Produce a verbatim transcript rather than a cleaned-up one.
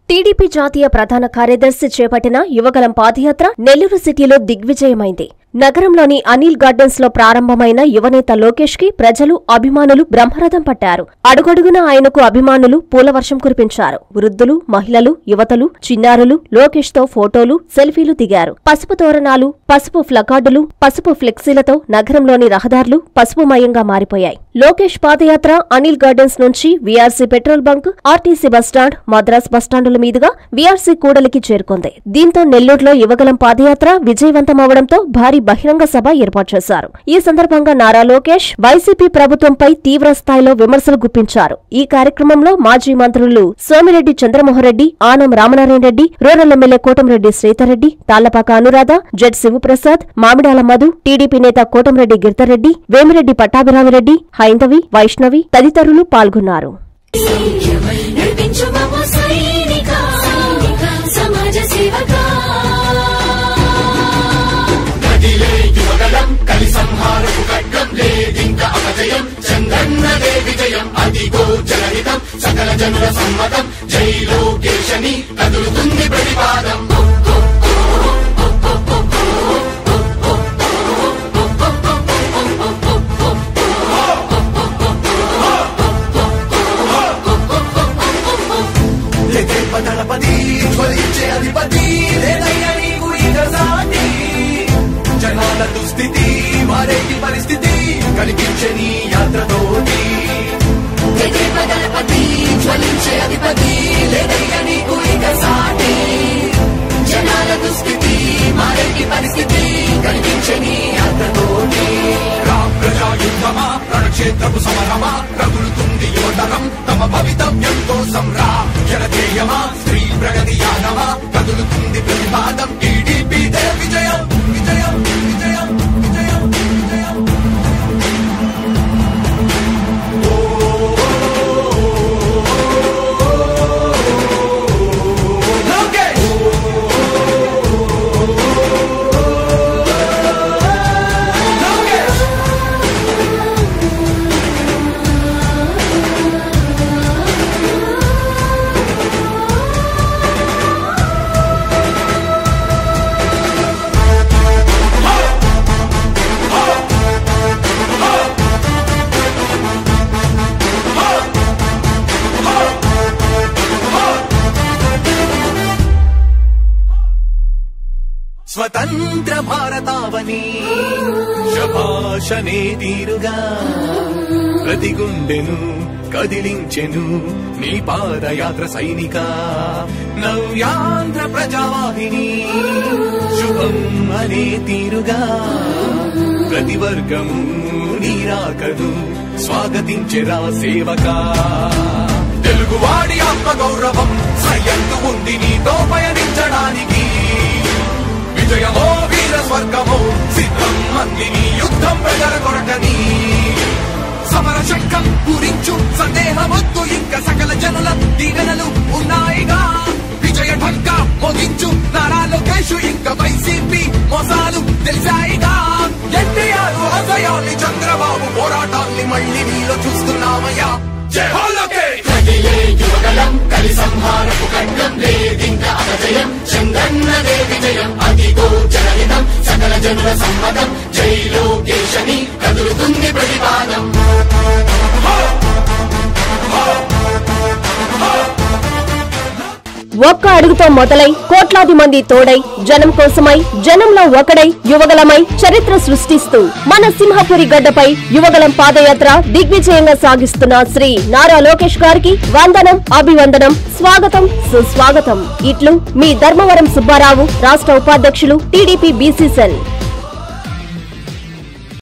TDP జాతీయ ప్రధాన కార్యదర్శి చేపట్టిన యువగలం పాదయాత్ర నెల్లూరు సిటీలో దిగ్విజయమైంది. నగరంలోని అనిల్ గార్డెన్స్ లో ప్రారంభమైన యువనేత లోకేష్ కి ప్రజలు, అభిమానులు బ్రహ్మరథం పట్టారు. అడుగడుగున ఆయనకు అభిమానులు పూలవర్షం కురిపించారు. వృద్ధులు, మహిళలు, యువతలు, చిన్నారులు లోకేష్ తో ఫోటోలు, సెల్ఫీలు దిగారు. పసుపు తోరణాలు, పసుపు ప్లకార్డులు, పసుపు ఫ్లెక్సీలతో నగరంలోని రహదారులు పసుపుమయంగా మారిపోయాయి. లోకేష్ పాదయాత్ర అనిల్ గార్డెన్స్ నుంచి VRC petrol bunk, RTC bus stand, Madras బస్టాండుల మీదుగా వీఆర్సీ కూడలికి చేరుకుంది. దీంతో నెల్లూరులో యువగలం పాదయాత్ర విజయవంతమవడంతో భారీ బహిరంగ సభ ఏర్పాటు చేశారు. ఈ సందర్భంగా నారా లోకేష్ వైసీపీ ప్రభుత్వంపై తీవ్ర స్థాయిలో విమర్శలు గుప్పించారు. ఈ కార్యక్రమంలో మాజీ మంత్రులు Somireddy Chandramohan Reddy, Anam Ramanarayana Reddy, rural MLA Kotamreddy Sridhar Reddy, Tallapaka Anuradha, Z Sivaprasad, Mamidala Madhu, TDP నేత కోటంరెడ్డి గిరిధర్రెడ్డి, వేమిరెడ్డి పట్టాభిరామిరెడ్డి, హైందవి, వైష్ణవి తదితరులు పాల్గొన్నారు. సకల జనుల సమ్మతం జై లోకేశని కదులుతుంది ప్రతిపాదం. దళపతి జ్వలించే అధిపతి లేదయ్యా నీకు ఇక సాటి. జనాల దుస్థితి మారేటి పరిస్థితి కనిపించే నీ యాత్రతోటి. దళపతి జ్వలించే అధిపతి లేదయ్యా నీకు ఇక సాటి. జనాల దుస్థితి మారేటి పరిస్థితి కనిపించే నీ యాత్రతోటి. రామ్ ప్రజా యుద్ధమా రణక్షేత్రపు సమరమా రగులుతుంది యువతరం తమ భవితవ్యం కోసం. రా జనధేయమా స్త్రీ ప్రగతి యానమా కదులుతుంది ప్రతిపాదం. టీడీపీ దే విజయం విజయం విజయం విజయం విజయం. స్వతంత్ర భారతావని శభాషనే తీరుగా ప్రతి గుండెను కదిలించెను నీ పాదయాత్ర సైనిక. నవ్యాంధ్ర ప్రజావాహిని శుభం అనే తీరుగా ప్రతి వర్గము నీరాకను స్వాగతించెరా సేవకా. తెలుగువాడి ఆత్మ గౌరవం సయ్యందు ఉంది నీతో పయనించడానికి. విజయమో వీర స్వర్గమో సిద్ధం మందిని యుద్ధం ప్రజల కొరకని. సమర శంఖం పూరించు సందేహమొద్దు ఇంక సకల జనుల దీవెనలు ఉన్నాయిగా. విజయ ఢంకా మోగించు నారా లోకేష్ ఇంక వైసీపీ మోసాలు తెలిసాయిగా. ఎన్టీఆర్ ఆశయాల్ని చంద్రబాబు పోరాటాల్ని మళ్ళీ నీలో చూస్తున్నామయ్యా. జై హో లోకేష్. యువగలం కలి సంహారపు ఖడ్గం లేదింక అపజయం. చంద్రన్నదే విజయం అదిగో జనహితం సకల జనుల సమ్మతం జై లోకేశని కదులుతుంది ప్రతిపాదం. ఒక్క అడుగుతో మొదలై కోట్లాది మంది తోడై జనం కోసమై జనంలో ఒకడై యువగలమై చరిత్ర సృష్టిస్తూ మన సింహపురి గడ్డపై యువగలం పాదయాత్ర దిగ్విజయంగా సాగిస్తున్న శ్రీ నారా లోకేష్ గారికి వందనం, అభివందనం, స్వాగతం, సుస్వాగతం. ఇట్లు మీ ధర్మవరం సుబ్బారావు, రాష్ట్ర ఉపాధ్యక్షులు టీడీపీ బీసీ సెల్.